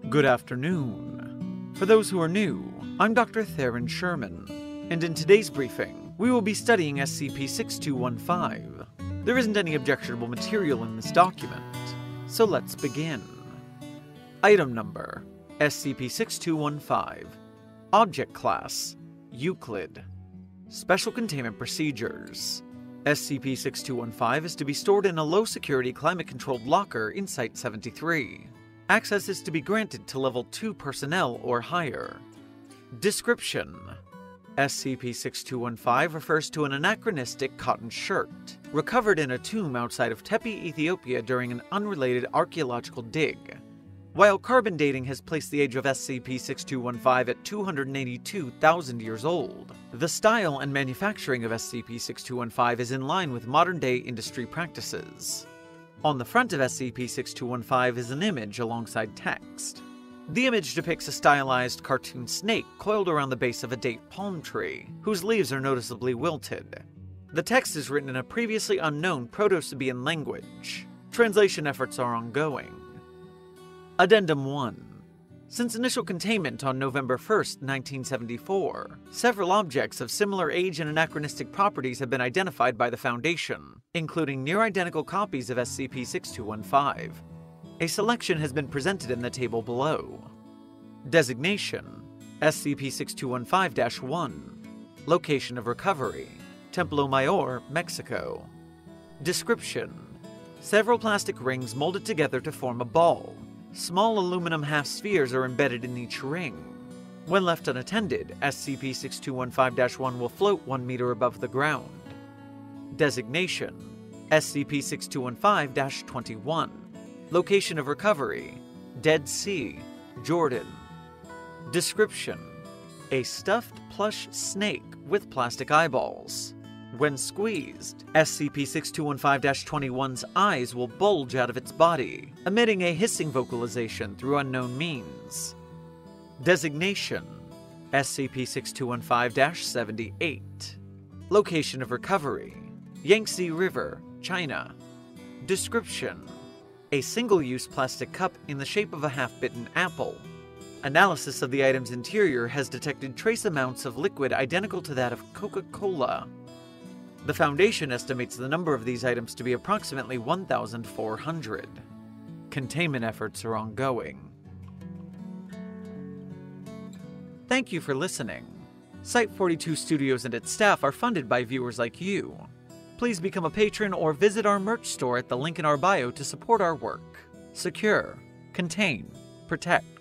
Good afternoon. For those who are new, I'm Dr. Theron Sherman, and in today's briefing, we will be studying SCP-6215. There isn't any objectionable material in this document, so let's begin. Item Number: SCP-6215. Object Class: Euclid. Special Containment Procedures: SCP-6215 is to be stored in a low-security climate-controlled locker in Site-73. Access is to be granted to Level 2 personnel or higher. Description: SCP-6215 refers to an anachronistic cotton shirt, recovered in a tomb outside of Tepe, Ethiopia during an unrelated archaeological dig. While carbon dating has placed the age of SCP-6215 at 282,000 years old, the style and manufacturing of SCP-6215 is in line with modern-day industry practices. On the front of SCP-6215 is an image alongside text. The image depicts a stylized cartoon snake coiled around the base of a date palm tree, whose leaves are noticeably wilted. The text is written in a previously unknown Proto-Sabaean language. Translation efforts are ongoing. Addendum 1. Since initial containment on November 1, 1974, several objects of similar age and anachronistic properties have been identified by the Foundation, including near-identical copies of SCP-6215. A selection has been presented in the table below. Designation: SCP-6215-1. Location of recovery: Templo Mayor, Mexico. Description: several plastic rings molded together to form a ball. Small aluminum half-spheres are embedded in each ring. When left unattended, SCP-6215-1 will float 1 meter above the ground. Designation: SCP-6215-21. Location of recovery: Dead Sea, Jordan. Description: a stuffed plush snake with plastic eyeballs. When squeezed, SCP-6215-21's eyes will bulge out of its body, emitting a hissing vocalization through unknown means. Designation: SCP-6215-78. Location of recovery: Yangtze River, China. Description: a single-use plastic cup in the shape of a half-bitten apple. Analysis of the item's interior has detected trace amounts of liquid identical to that of Coca-Cola. The Foundation estimates the number of these items to be approximately 1,400. Containment efforts are ongoing. Thank you for listening. Site-42 Studios and its staff are funded by viewers like you. Please become a patron or visit our merch store at the link in our bio to support our work. Secure, contain, protect.